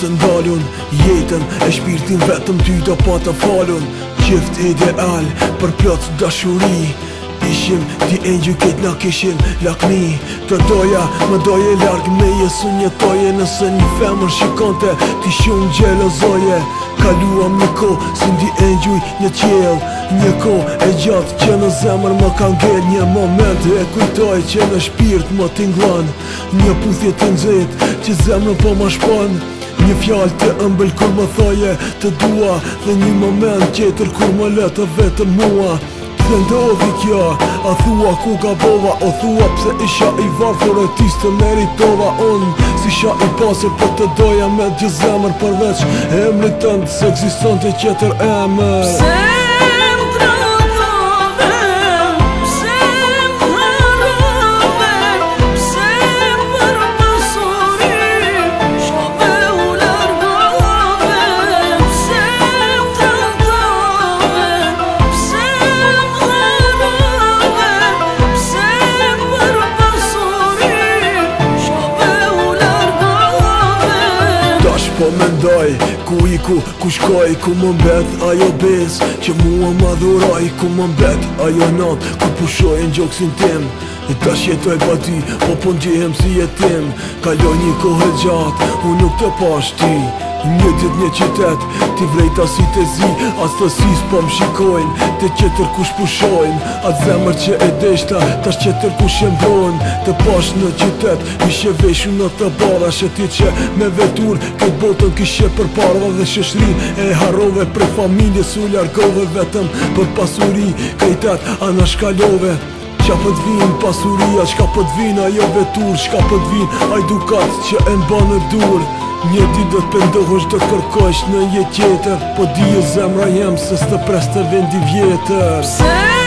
të ndalun jetën e shpirtin vetëm ty do pa të falun. Qift ideal për plot dashuri, ishim ti e gjyket na kishin lakmi. Të doja, më doje larg me jesu njetoje. Nëse një femër shikonte ti shumë gjelozoje. Kaluam një ko, si ndi e gjuj një qel. Një ko e gjatë që në zemër më ka ngel. Një moment e kujtoj që në shpirt më t'inglon. Një puthje të nxet që zemër po më shpon. Një fjallë të ëmbël kur më thoje të dua. Dhe një moment qeter kur më letë vetën mua. Pse ndodhi kjo, a thua ku gabova, o thua pse isha i varfër e tis të meritova. Unë si isha i pasur për të doja me gjë zemër përveç emrit tënd, se ekziston të qeter emër. Po mendoj, ku iku, ku shkoj, ku më mbet ajo bez që mua ma dhuroj, ku më mbet ajo not, ku pushoj në gjoksin tim. E tash jetoj pa ty, po po ndjehem si jetim. Kaloj një kohë gjatë, unë nuk të pash ti. Një dit një qytet, ti vrejta si të zi, as të sis po më shikojnë. Të qeter kush pushojnë, atë zemër që e deshta, tash qeter kush e mbrojnë. Të pash në qytet, ishe veshu në të bara, sheti që me vetur, këtë botën kishe për parva dhe shëshrin. E harove për familje, su largove vetëm për pasuri, kajtet ana shkalove. Qa pët vin pasuria, qka pët vin ajo vetur, qka pët vin aj dukat që e mba në dur. Një dit do t'pendohesh, do t'kërkosh në jetë tjetër, po di e zemra jem se s'të pres të vendi vjetër.